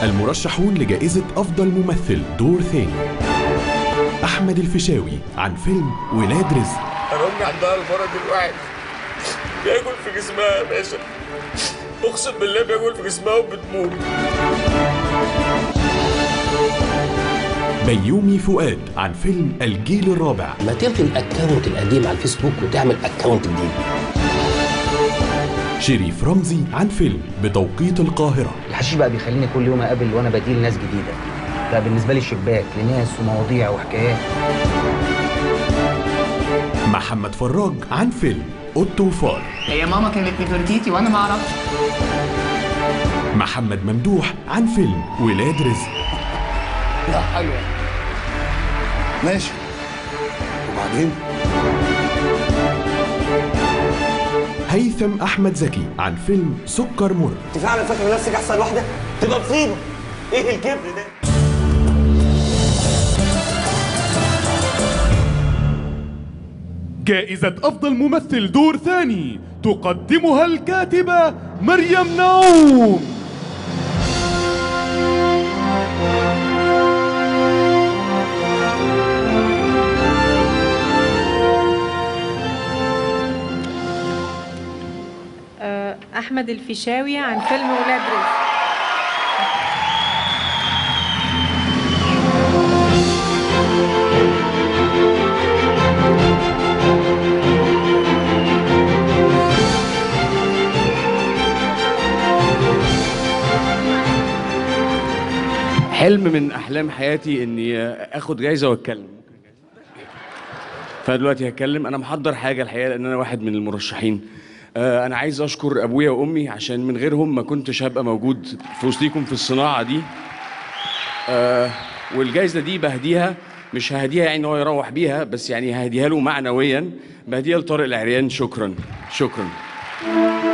المرشحون لجائزة أفضل ممثل دور ثاني: أحمد الفيشاوي عن فيلم ولاد رزق. أنا أمي عندها المرض الوحش، بياكل في جسمها يا باشا، أقسم بالله بياكل في جسمها وبتموت. بيومي فؤاد عن فيلم الجيل الرابع. ما تلغي الأكاونت القديم على الفيسبوك وتعمل أكاونت جديد. شريف رمزي عن فيلم بتوقيت القاهرة. الحشيش بقى بيخليني كل يوم اقابل وانا بديل ناس جديده، بقى بالنسبه لي شباك لناس ومواضيع وحكايات. محمد فراج عن فيلم اوتو وفار. هي ماما كانت نفرتيتي وانا ما اعرفش. محمد ممدوح عن فيلم ولاد رزق. لا حلوه ماشي، وبعدين؟ هيثم احمد زكي عن فيلم سكر مر. انت فعلا فاكر نفسك احسن واحده؟ تبقى مصيبه. ايه الكبر ده؟ جائزة أفضل ممثل دور ثاني تقدمها الكاتبة مريم نعوم. أحمد الفيشاوي عن فيلم ولاد رزق. حلم من أحلام حياتي إني آخد جايزة وأتكلم، فدلوقتي هتكلم. أنا محضر حاجة الحقيقة لأن أنا واحد من المرشحين. أنا عايز أشكر أبويا وأمي عشان من غيرهم ما كنتش هبقى موجود في وسطيكم في الصناعة دي. والجايزة دي بهديها، مش ههديها يعني إن هو يروح بيها، بس يعني ههديها له معنويا، بهديها لطارق العريان. شكرا شكرا.